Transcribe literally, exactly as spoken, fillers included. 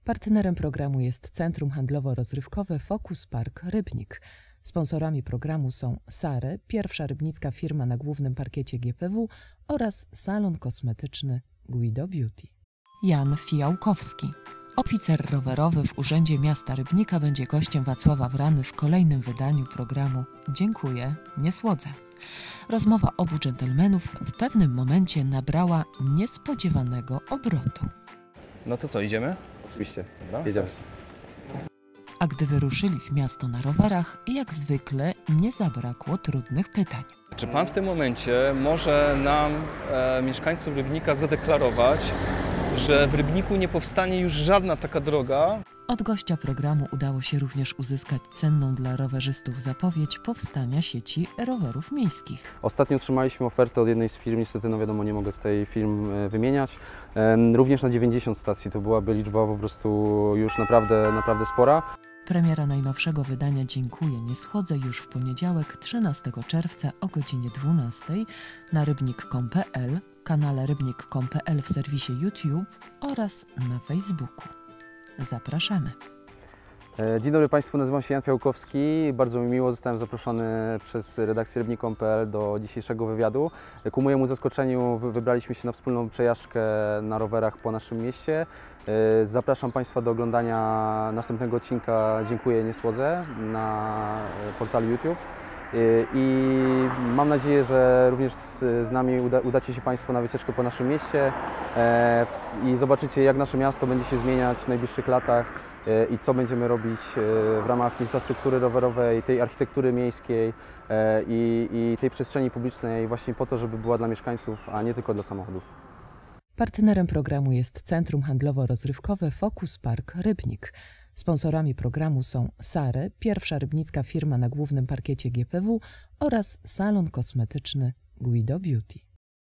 Partnerem programu jest Centrum Handlowo-Rozrywkowe Focus Park Rybnik. Sponsorami programu są Sare, pierwsza rybnicka firma na głównym parkiecie G P W, oraz salon kosmetyczny Guido Beauty. Jan Fijałkowski, oficer rowerowy w Urzędzie Miasta Rybnika, będzie gościem Wacława Wrany w kolejnym wydaniu programu Dziękuję, nie słodzę. Rozmowa obu dżentelmenów w pewnym momencie nabrała niespodziewanego obrotu. No to co, idziemy? Oczywiście, Dobra. jedziemy. A gdy wyruszyli w miasto na rowerach, jak zwykle nie zabrakło trudnych pytań. Czy Pan w tym momencie może nam, e, mieszkańcom Rybnika, zadeklarować, że w Rybniku nie powstanie już żadna taka droga? Od gościa programu udało się również uzyskać cenną dla rowerzystów zapowiedź powstania sieci rowerów miejskich. Ostatnio otrzymaliśmy ofertę od jednej z firm, niestety no wiadomo, nie mogę tutaj firm wymieniać, również na dziewięćdziesiąt stacji. To byłaby liczba po prostu już naprawdę, naprawdę spora. Premiera najnowszego wydania Dziękuję, nie słodzę już w poniedziałek, trzynastego czerwca o godzinie dwunastej na rybnik kropka com kropka p l, kanale rybnik kropka com kropka p l w serwisie YouTube oraz na Facebooku. Zapraszamy. Dzień dobry Państwu, nazywam się Jan Fijałkowski. Bardzo mi miło, zostałem zaproszony przez redakcję rybnik kropka com kropka p l do dzisiejszego wywiadu. Ku mojemu zaskoczeniu wybraliśmy się na wspólną przejażdżkę na rowerach po naszym mieście. Zapraszam Państwa do oglądania następnego odcinka Dziękuję, nie słodzę na portalu YouTube. I mam nadzieję, że również z nami uda, udacie się Państwo na wycieczkę po naszym mieście i zobaczycie, jak nasze miasto będzie się zmieniać w najbliższych latach i co będziemy robić w ramach infrastruktury rowerowej, tej architektury miejskiej i, i tej przestrzeni publicznej właśnie po to, żeby była dla mieszkańców, a nie tylko dla samochodów. Partnerem programu jest Centrum Handlowo-Rozrywkowe Focus Park Rybnik. Sponsorami programu są Sare, pierwsza rybnicka firma na głównym parkiecie G P W, oraz salon kosmetyczny Guido Beauty.